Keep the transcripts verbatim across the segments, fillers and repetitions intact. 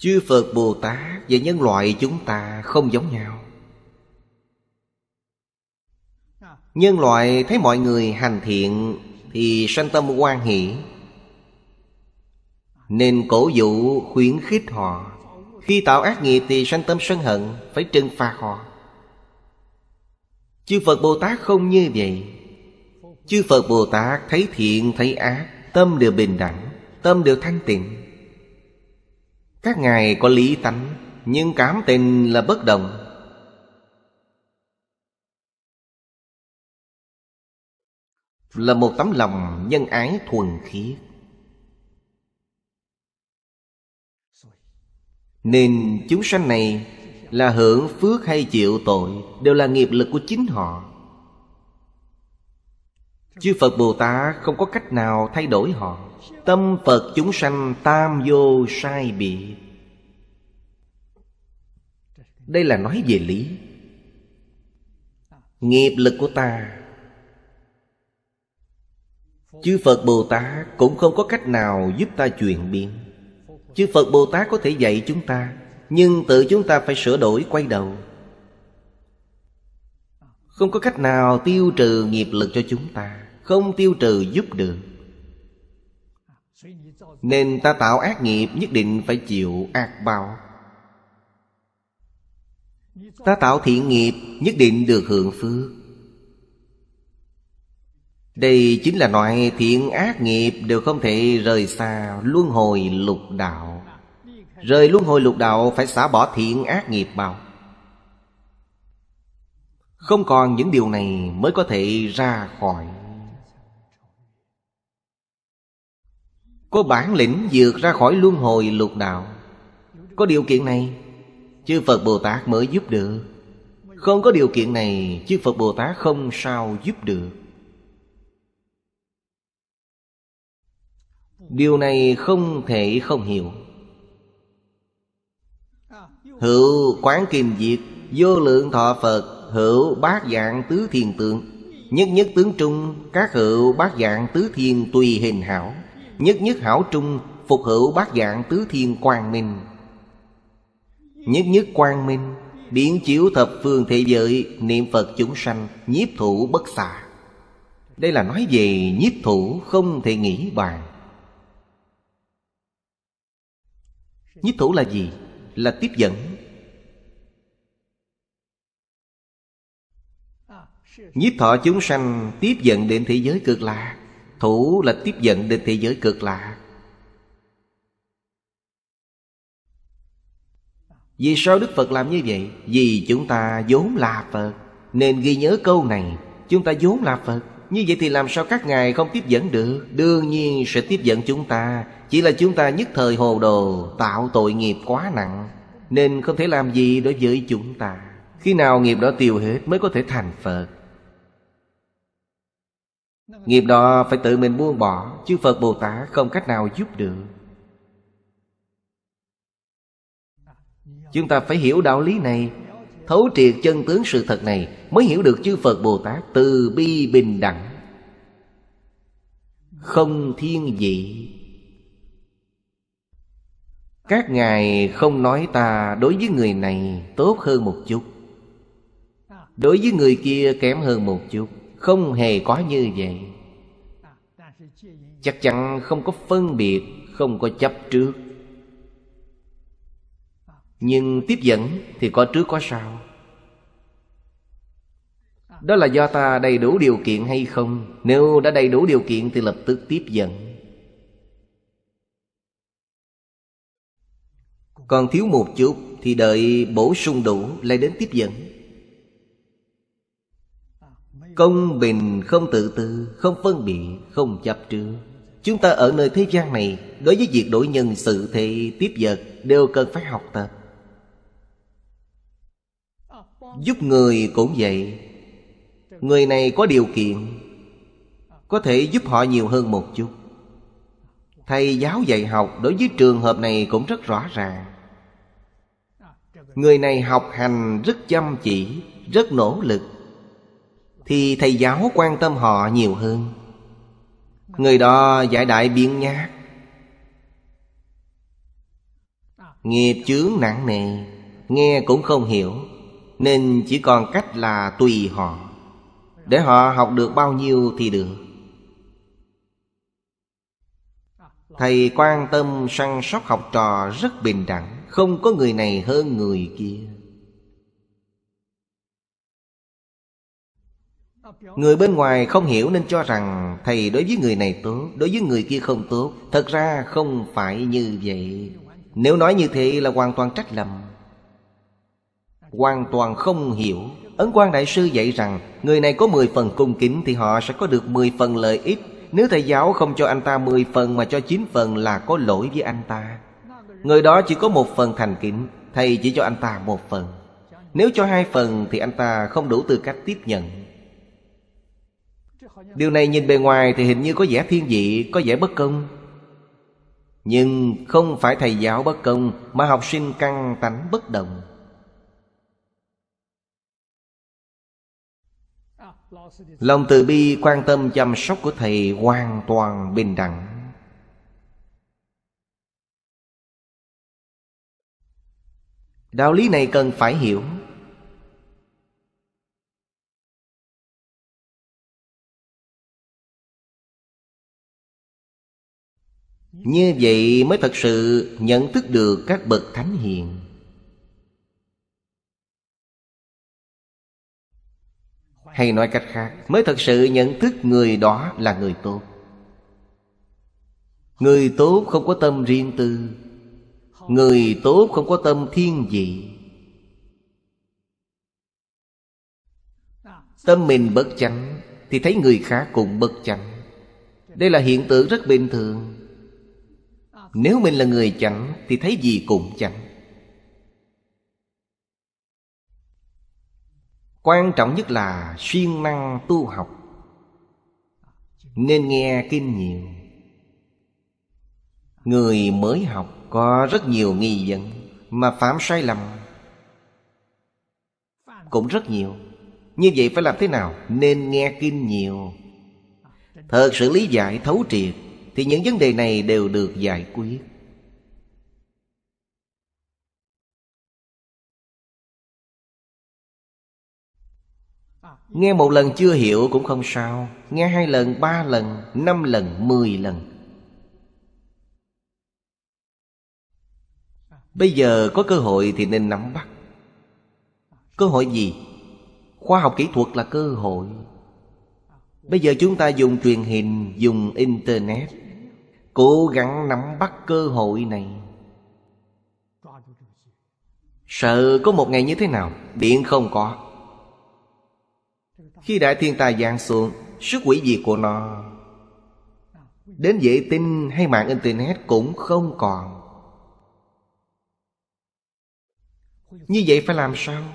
Chư Phật Bồ Tát và nhân loại chúng ta không giống nhau. Nhân loại thấy mọi người hành thiện thì sanh tâm hoan hỷ, nên cổ vũ khuyến khích họ. Khi tạo ác nghiệp thì sanh tâm sân hận, phải trừng phạt họ. Chư Phật Bồ Tát không như vậy. Chư Phật Bồ Tát thấy thiện thấy ác, tâm đều bình đẳng, tâm đều thanh tịnh. Các ngài có lý tánh, nhưng cảm tình là bất đồng. Là một tấm lòng nhân ái thuần khiết. Nên chúng sanh này là hưởng phước hay chịu tội đều là nghiệp lực của chính họ. Chư Phật Bồ Tát không có cách nào thay đổi họ. Tâm Phật chúng sanh tam vô sai biệt. Đây là nói về lý. Nghiệp lực của ta, chư Phật Bồ Tát cũng không có cách nào giúp ta chuyển biến. Chư Phật Bồ Tát có thể dạy chúng ta, nhưng tự chúng ta phải sửa đổi quay đầu. Không có cách nào tiêu trừ nghiệp lực cho chúng ta, không tiêu trừ giúp được. Nên ta tạo ác nghiệp nhất định phải chịu ác báo. Ta tạo thiện nghiệp nhất định được hưởng phước. Đây chính là nói thiện ác nghiệp đều không thể rời xa luân hồi lục đạo. Rời luân hồi lục đạo phải xả bỏ thiện ác nghiệp báo. Không còn những điều này mới có thể ra khỏi. Có bản lĩnh vượt ra khỏi luân hồi lục đạo. Có điều kiện này, chư Phật Bồ Tát mới giúp được. Không có điều kiện này, chư Phật Bồ Tát không sao giúp được. Điều này không thể không hiểu. Hữu Quán Kim Diệt, vô lượng thọ Phật, hữu bát dạng tứ thiên tượng. Nhất nhất tướng trung, các hữu bát dạng tứ thiên tùy hình hảo. Nhất nhất hảo trung, phục hữu bát dạng tứ thiên quang minh. Nhất nhất quang minh, biến chiếu thập phương thế giới, niệm Phật chúng sanh, nhiếp thủ bất xạ. Đây là nói về nhiếp thủ không thể nghĩ bàn. Nhiếp thủ là gì? Là tiếp dẫn. Nhiếp thọ chúng sanh tiếp dẫn đến thế giới cực lạc. Thủ là tiếp dẫn đến thế giới cực lạc. Vì sao Đức Phật làm như vậy? Vì chúng ta vốn là Phật. Nên ghi nhớ câu này, chúng ta vốn là Phật. Như vậy thì làm sao các ngài không tiếp dẫn được? Đương nhiên sẽ tiếp dẫn chúng ta. Chỉ là chúng ta nhất thời hồ đồ, tạo tội nghiệp quá nặng, nên không thể làm gì đối với chúng ta. Khi nào nghiệp đó tiêu hết mới có thể thành Phật. Nghiệp đó phải tự mình buông bỏ, chứ Phật Bồ Tát không cách nào giúp được. Chúng ta phải hiểu đạo lý này, thấu triệt chân tướng sự thật này, mới hiểu được chư Phật Bồ Tát từ bi bình đẳng, không thiên vị. Các ngài không nói ta đối với người này tốt hơn một chút, đối với người kia kém hơn một chút. Không hề có như vậy. Chắc chắn không có phân biệt, không có chấp trước. Nhưng tiếp dẫn thì có trước có sau. Đó là do ta đầy đủ điều kiện hay không. Nếu đã đầy đủ điều kiện thì lập tức tiếp dẫn. Còn thiếu một chút thì đợi bổ sung đủ lại đến tiếp dẫn. Công bình, không tự tư, không phân biệt, không chấp trước. Chúng ta ở nơi thế gian này, đối với việc đổi nhân sự thế tiếp vật đều cần phải học tập. Giúp người cũng vậy. Người này có điều kiện, có thể giúp họ nhiều hơn một chút. Thầy giáo dạy học đối với trường hợp này cũng rất rõ ràng. Người này học hành rất chăm chỉ, rất nỗ lực, thì thầy giáo quan tâm họ nhiều hơn. Người đó giải đại biện nhác, Nghiệp chướng nặng nề, nghe cũng không hiểu, nên chỉ còn cách là tùy họ, để họ học được bao nhiêu thì được. Thầy quan tâm săn sóc học trò rất bình đẳng, không có người này hơn người kia. Người bên ngoài không hiểu nên cho rằng thầy đối với người này tốt, đối với người kia không tốt. Thật ra không phải như vậy. Nếu nói như thế là hoàn toàn trách lầm, hoàn toàn không hiểu. Ấn Quang Đại Sư dạy rằng người này có mười phần cung kính thì họ sẽ có được mười phần lợi ích. Nếu thầy giáo không cho anh ta mười phần mà cho chín phần là có lỗi với anh ta. Người đó chỉ có một phần thành kính, thầy chỉ cho anh ta một phần. Nếu cho hai phần thì anh ta không đủ tư cách tiếp nhận. Điều này nhìn bề ngoài thì hình như có vẻ thiên vị, có vẻ bất công. Nhưng không phải thầy giáo bất công, mà học sinh căn tánh bất đồng. Lòng từ bi quan tâm chăm sóc của thầy hoàn toàn bình đẳng. Đạo lý này cần phải hiểu. Như vậy mới thật sự nhận thức được các bậc thánh hiền. Hay nói cách khác, mới thật sự nhận thức người đó là người tốt. Người tốt không có tâm riêng tư, người tốt không có tâm thiên vị. Tâm mình bất chánh thì thấy người khác cũng bất chánh. Đây là hiện tượng rất bình thường. Nếu mình là người chánh thì thấy gì cũng chánh. Quan trọng nhất là siêng năng tu học, nên nghe kinh nhiều. Người mới học có rất nhiều nghi vấn, mà phạm sai lầm cũng rất nhiều. Như vậy phải làm thế nào? Nên nghe kinh nhiều, thật sự lý giải thấu triệt, thì những vấn đề này đều được giải quyết. Nghe một lần chưa hiểu cũng không sao. Nghe hai lần, ba lần, năm lần, mười lần. Bây giờ có cơ hội thì nên nắm bắt. Cơ hội gì? Khoa học kỹ thuật là cơ hội. Bây giờ chúng ta dùng truyền hình, dùng Internet, cố gắng nắm bắt cơ hội này. Sợ có một ngày như thế nào? Điện không có. Khi đại thiên tai giáng xuống, sức hủy diệt của nó đến vệ tinh hay mạng Internet cũng không còn. Như vậy phải làm sao?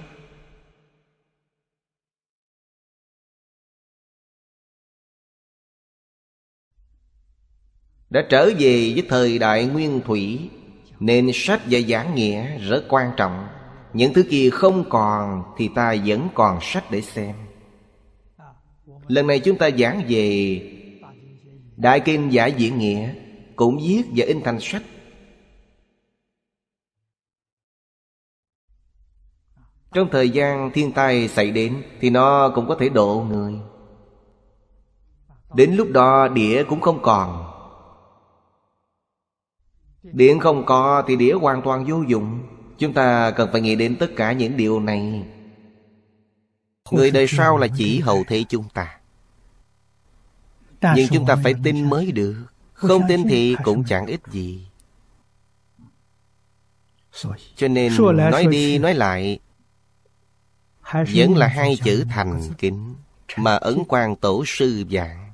Đã trở về với thời đại nguyên thủy, nên sách và giảng nghĩa rất quan trọng. Những thứ kia không còn thì ta vẫn còn sách để xem. Lần này chúng ta giảng về Đại Kinh Giải Diễn Nghĩa, cũng viết và in thành sách. Trong thời gian thiên tai xảy đến thì nó cũng có thể độ người. Đến lúc đó đĩa cũng không còn. Điện không có thì đĩa hoàn toàn vô dụng. Chúng ta cần phải nghĩ đến tất cả những điều này. Người đời sau là chỉ hậu thế chúng ta, nhưng chúng ta phải tin mới được. Không tin thì cũng chẳng ích gì. Cho nên nói đi nói lại vẫn là hai chữ thành kính mà Ấn Quang Tổ sư giảng.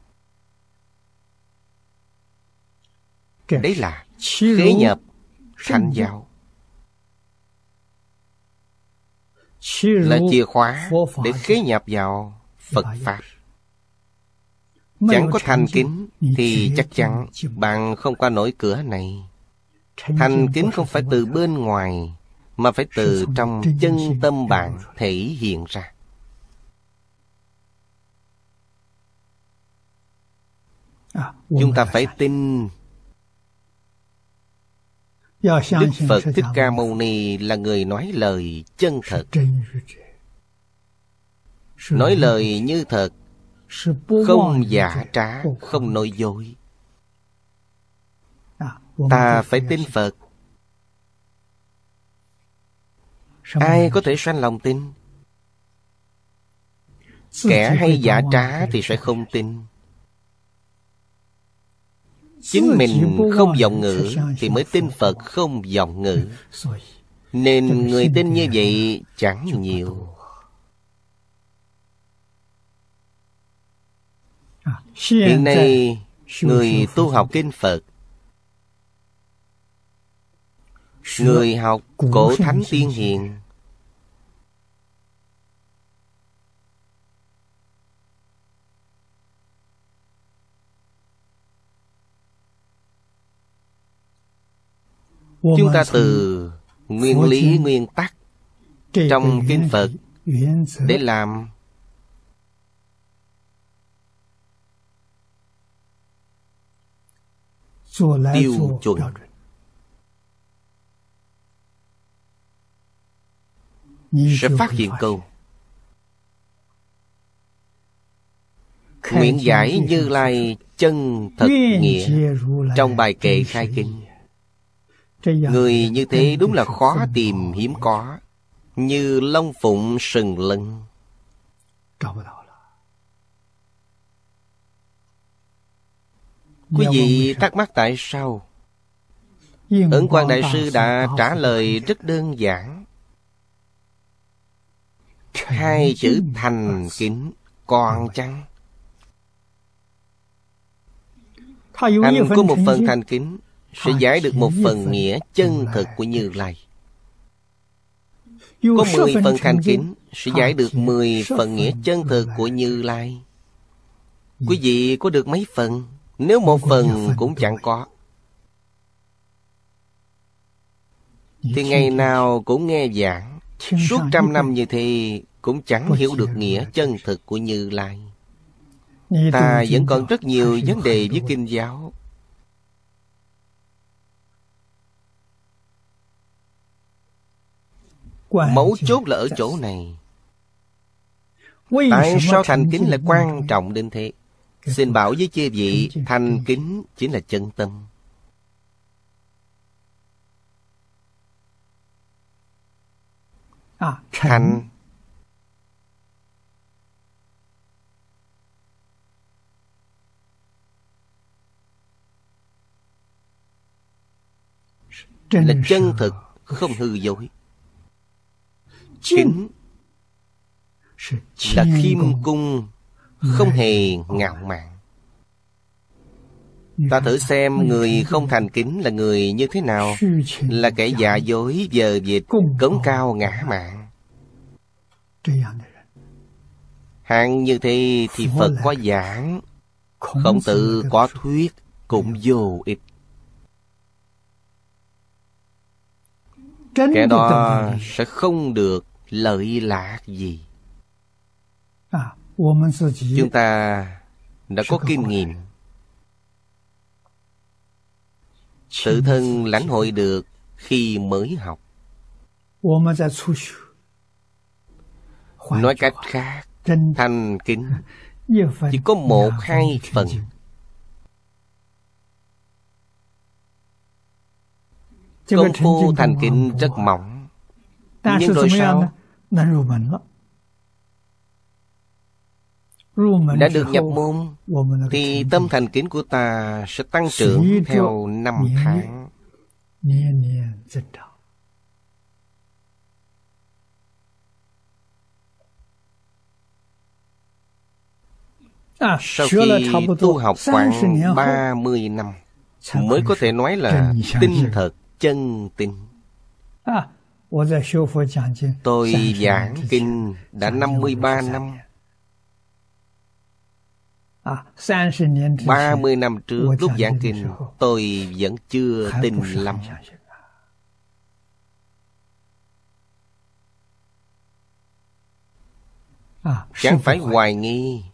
Đấy là khế nhập thành giáo, là chìa khóa để khế nhập vào Phật Pháp. Chẳng có thành kính thì chắc chắn bạn không qua nổi cửa này. Thành kính không phải từ bên ngoài, mà phải từ trong chân tâm bạn thể hiện ra. Chúng ta phải tin Đức Phật Thích Ca Mâu Ni là người nói lời chân thật, nói lời như thật, không giả trá, không nói dối. Ta phải tin Phật. Ai có thể sanh lòng tin? Kẻ hay giả trá thì sẽ không tin. Chính mình không vọng ngữ thì mới tin Phật không vọng ngữ. Nên người tin như vậy chẳng nhiều. Hiện nay người tu học kinh Phật, người học cổ thánh tiên hiền, chúng ta từ nguyên lý nguyên tắc trong kinh Phật để làm tiêu chuẩn. Sẽ phát hiện câu nguyện giải Như Lai chân thật nghĩa trong bài kệ khai kinh. Người như thế đúng là khó tìm hiếm có, như lông phụng sừng lân. Quý vị thắc mắc tại sao? Ấn Quang Đại Sư đã trả lời rất đơn giản. Hai chữ thành kính còn chăng? Anh có một phần thành kính sẽ giải được một phần nghĩa chân thực của Như Lai. Có mười phần thành kính sẽ giải được mười phần nghĩa chân thực của Như Lai. Quý vị có được mấy phần? Nếu một phần cũng chẳng có thì ngày nào cũng nghe giảng, suốt trăm năm như thế cũng chẳng hiểu được nghĩa chân thực của Như Lai. Ta vẫn còn rất nhiều vấn đề với kinh giáo. Mấu chốt là ở chỗ này. Tại sao thành kính lại quan trọng đến thế? Xin bảo với chư vị, thành kính chính là chân tâm. Thành là chân thực, không hư dối. Kính là khiêm cung, không hề ngạo mạn. Ta thử xem người không thành kính là người như thế nào? Là kẻ giả dối, vờ vịt, cống cao ngã mạn. Hạng như thế thì Phật có giảng, Khổng Tử có thuyết cũng vô ích. Kẻ đó sẽ không được lợi lạc gì. Chúng ta đã có kinh nghiệm, tự thân lãnh hội được khi mới học. Nói cách khác, thành kính chỉ có một hai phần. Công phu thành kính rất mỏng. Nhưng rồi sao? Đã được nhập môn thì tâm thành kính của ta sẽ tăng trưởng theo năm tháng. Sau khi tu học khoảng ba mươi năm mới có thể nói là tinh thật, chân tín. Tôi giảng kinh đã năm mươi ba năm. Ba mươi năm trước lúc giảng kinh, tôi vẫn chưa tin lắm. Chẳng phải hoài nghi,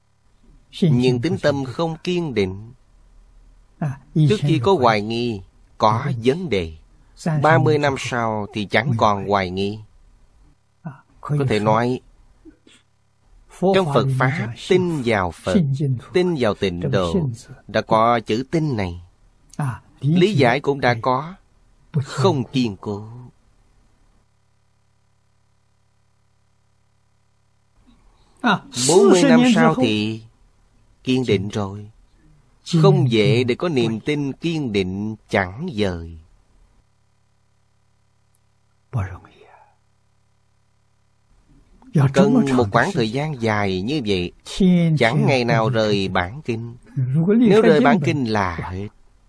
nhưng tín tâm không kiên định. Trước khi có hoài nghi, có vấn đề. Ba mươi năm sau thì chẳng còn hoài nghi. Có thể nói trong Phật Pháp tin vào Phật, tin vào tịnh độ, đã có chữ tin này. Lý giải cũng đã có, không kiên cố. Bốn mươi năm sau thì kiên định rồi. Không dễ để có niềm tin kiên định chẳng dời. Cần một khoảng thời gian dài như vậy, chẳng ngày nào rời bản kinh. Nếu rời bản kinh là hết.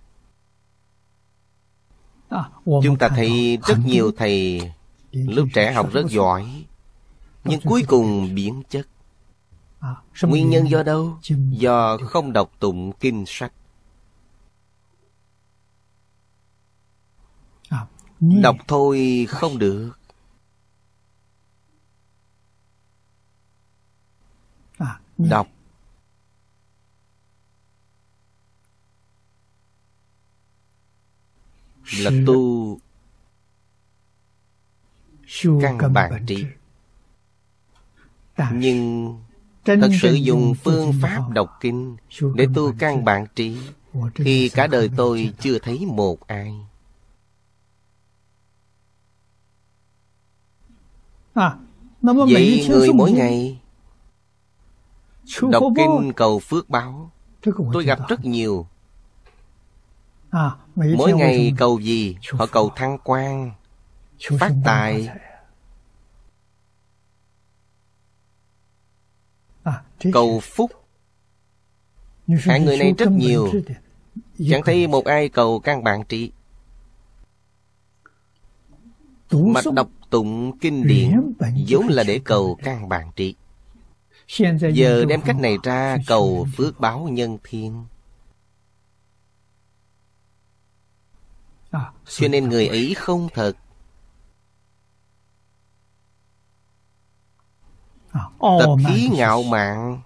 Chúng ta thấy rất nhiều thầy lúc trẻ học rất giỏi, nhưng cuối cùng biến chất. Nguyên nhân do đâu? Do không đọc tụng kinh sách. Đọc thôi không được. Đọc là tu căn bản trí. Nhưng thật sự dùng phương pháp đọc kinh để tu căn bản trí thì cả đời tôi chưa thấy một ai. Vậy người mỗi ngày đọc kinh cầu phước báo, tôi gặp rất nhiều. Mỗi ngày cầu gì? Họ cầu thăng quan, phát tài. Cầu phúc. Hạng người này rất nhiều, chẳng thấy một ai cầu căn bản trị. Mà đọc tụng kinh điển vốn là để cầu căn bản trị. Giờ đem cách này ra cầu phước báo nhân thiên. Cho nên người ấy không thật. Tập khí ngạo mạn.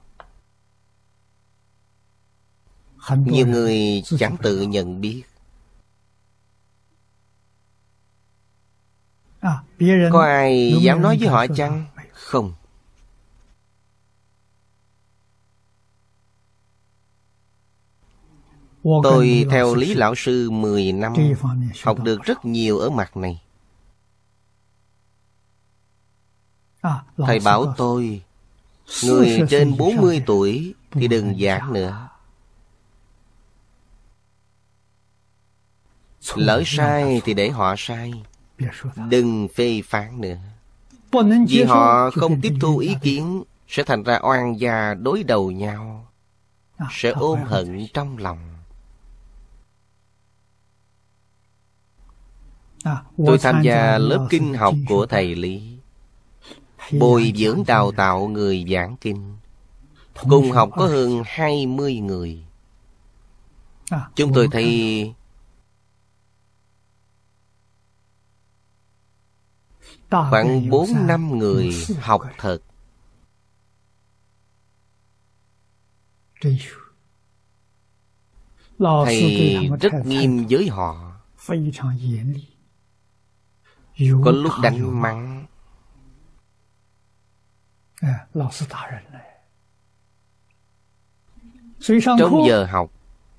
Nhiều người chẳng tự nhận biết. Có ai dám nói với họ chăng? Không. Tôi theo Lý Lão Sư mười năm, học được rất nhiều ở mặt này. Thầy bảo tôi, người trên bốn mươi tuổi thì đừng giảng nữa. Lỡ sai thì để họ sai, đừng phê phán nữa. Vì họ không tiếp thu ý kiến sẽ thành ra oan gia đối đầu nhau, sẽ ôm hận trong lòng. Tôi tham gia lớp kinh học của thầy Lý, bồi dưỡng đào tạo người giảng kinh. Cùng học có hơn hai mươi người. Chúng tôi thấy khoảng bốn năm người học thật. Thầy rất nghiêm với họ. Có lúc đánh mắng. Trong giờ học,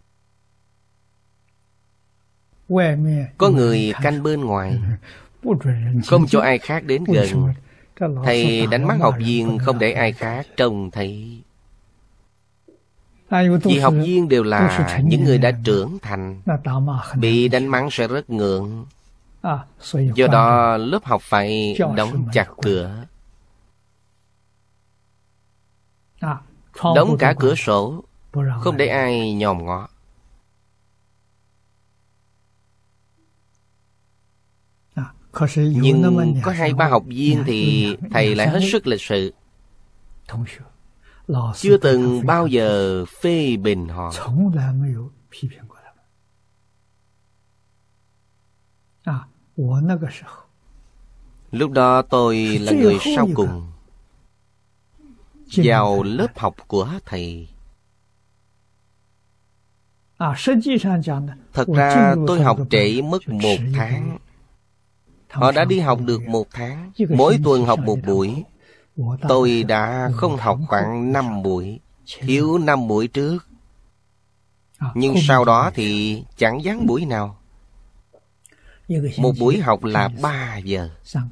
có người canh bên ngoài, không cho ai khác đến gần. Thầy đánh mắng học viên không để ai khác trông thấy. Vì học viên đều là những người đã trưởng thành, bị đánh mắng sẽ rất ngượng. Do đó lớp học phải đóng chặt cửa, đóng cả cửa sổ, không để ai nhòm ngó. Nhưng có hai ba học viên thì thầy lại hết sức lịch sự, chưa từng bao giờ phê bình họ. Lúc đó tôi là người sau cùng vào lớp học của thầy. Thật ra tôi học trễ mất một tháng. Họ đã đi học được một tháng, mỗi tuần học một buổi. Tôi đã không học khoảng năm buổi, thiếu năm buổi trước. Nhưng sau đó thì chẳng vắng buổi nào. Một buổi học là ba giờ.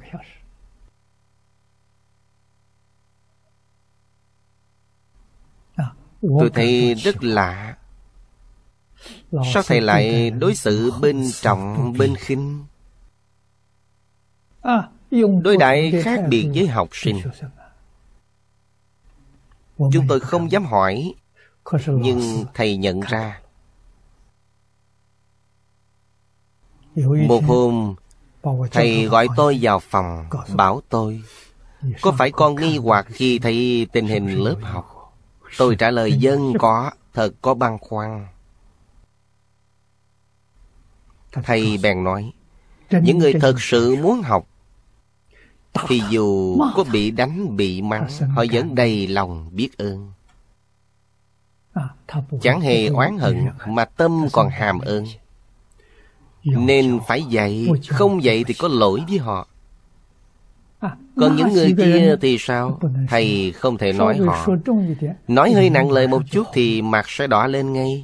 Tôi thấy rất lạ. Sao thầy lại đối xử bên trọng bên khinh? Đối đãi khác biệt với học sinh. Chúng tôi không dám hỏi, nhưng thầy nhận ra. Một hôm, thầy gọi tôi vào phòng, bảo tôi: có phải con nghi hoặc khi thấy tình hình lớp học? Tôi trả lời vâng có, thật có băn khoăn. Thầy bèn nói: những người thật sự muốn học thì dù có bị đánh bị mắng, họ vẫn đầy lòng biết ơn, chẳng hề oán hận, mà tâm còn hàm ơn. Nên phải dạy, không dạy thì có lỗi với họ. Còn những người kia thì sao? Thầy không thể nói họ. Nói hơi nặng lời một chút thì mặt sẽ đỏ lên ngay.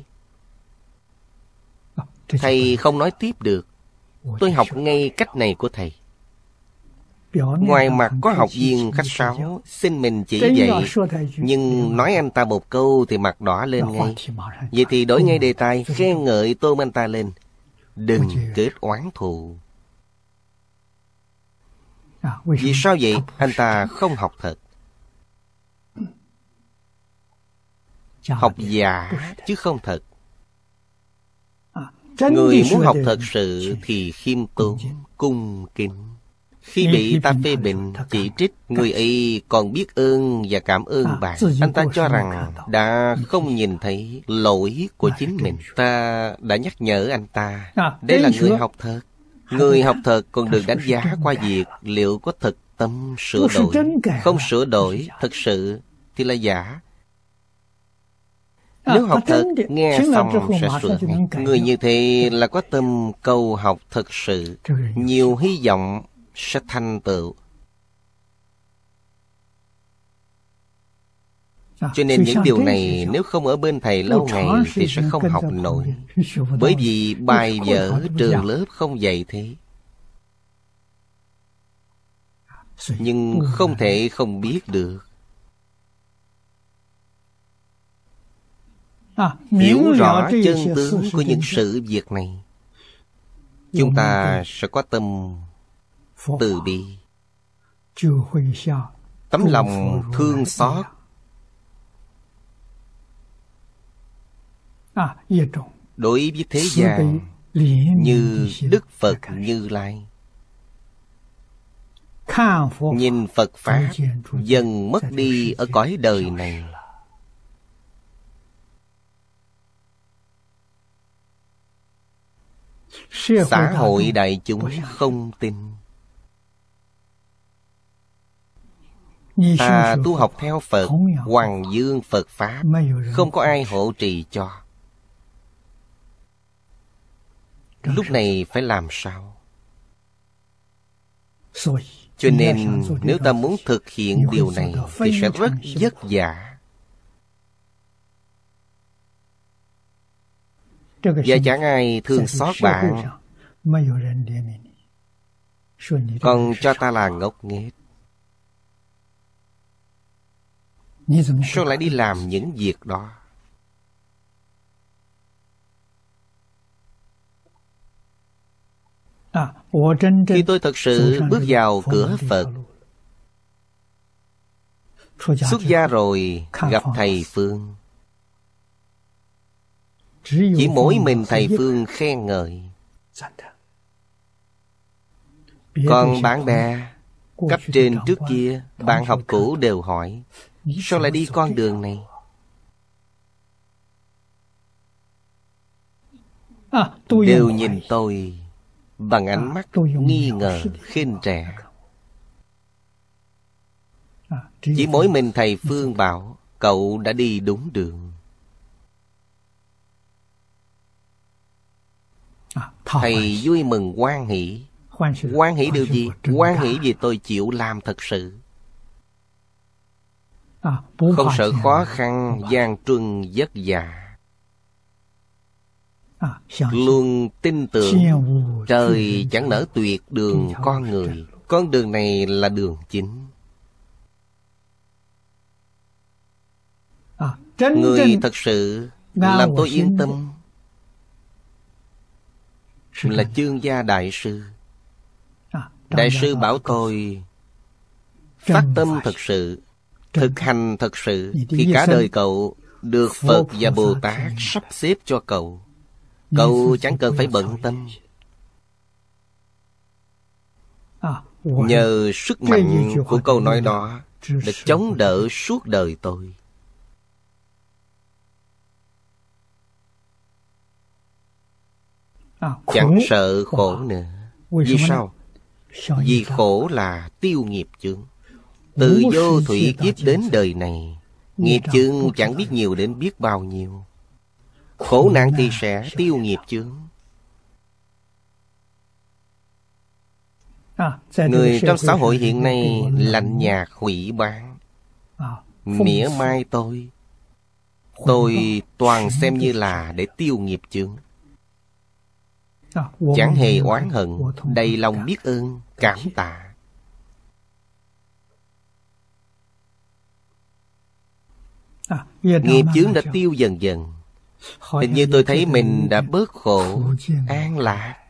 Thầy không nói tiếp được. Tôi học ngay cách này của thầy. Ngoài mặt có học viên khách sáo xin mình chỉ dạy, nhưng nói anh ta một câu thì mặt đỏ lên ngay. Vậy thì đổi ngay đề tài, khen ngợi tôn anh ta lên. Đừng kết oán thù. Vì sao vậy? Anh ta không học thật. Học giả chứ không thật. Người muốn học thật sự thì khiêm tốn, cung kính. Khi bị ta phê bình, chỉ trích, người ấy còn biết ơn và cảm ơn bạn. Anh ta cho rằng đã không nhìn thấy lỗi của chính mình. Ta đã nhắc nhở anh ta. Đây là người học thật. Người học thật còn được đánh giá qua việc liệu có thực tâm sửa đổi. Không sửa đổi thật sự thì là giả. Nếu học thật, nghe xong sẽ sửa. Người như thế là có tâm cầu học thật sự, nhiều hy vọng sẽ thành tựu. Cho nên những điều này nếu không ở bên thầy lâu ngày thì sẽ không học nổi. Bởi vì bài vở trường lớp không dạy thế. Nhưng không thể không biết được. Hiểu rõ chân tướng của những sự việc này, chúng ta sẽ có tâm từ bi, tấm lòng thương xót, đối với thế gian như Đức Phật Như Lai. Nhìn Phật Pháp dần mất đi ở cõi đời này. Xã hội đại chúng không tin. Ta tu học theo Phật, Hoàng Dương Phật Pháp, không có ai hộ trì cho. Lúc này phải làm sao? Cho nên nếu ta muốn thực hiện điều này thì sẽ rất vất vả. Và chẳng ai thương xót bạn, còn cho ta là ngốc nghếch. Sao lại đi làm những việc đó? Khi tôi thật sự bước vào cửa Phật, xuất gia rồi gặp thầy Phương, chỉ mỗi mình thầy Phương khen ngợi. Còn bạn bè cấp trên trước kia, bạn học cũ đều hỏi: sao lại đi con đường này? Đều nhìn tôi bằng ánh mắt nghi ngờ, khinh rẻ. Chỉ mỗi mình thầy Phương bảo: cậu đã đi đúng đường. thầy vui mừng hoan hỷ. Hoan hỷ điều gì? Hoan hỷ vì tôi chịu làm thật sự, không sợ khó khăn, gian truân vất vả. Luôn tin tưởng trời chẳng nỡ tuyệt đường con người. Con đường này là đường chính. Người thật sự làm tôi yên tâm là Chương Gia Đại Sư. Đại sư bảo tôi phát tâm thật sự, thực hành thật sự, thì cả đời cậu được Phật và Bồ Tát sắp xếp cho cậu. Cậu chẳng cần phải bận tâm. Nhờ sức mạnh của câu nói đó đã chống đỡ suốt đời tôi. Chẳng sợ khổ nữa. Vì sao? Vì khổ là tiêu nghiệp chướng. Từ vô thủy kiếp đến đời này, nghiệp chướng chẳng biết nhiều đến biết bao nhiêu. Khổ nạn thì sẽ tiêu nghiệp chướng. Người trong xã hội hiện nay lạnh nhạt hủy bán, mỉa mai tôi. Tôi toàn xem như là để tiêu nghiệp chướng. Chẳng hề oán hận, đầy lòng biết ơn, cảm tạ. Nghiệp chướng đã tiêu dần dần. Hình như tôi thấy mình đã bớt khổ, an lạc.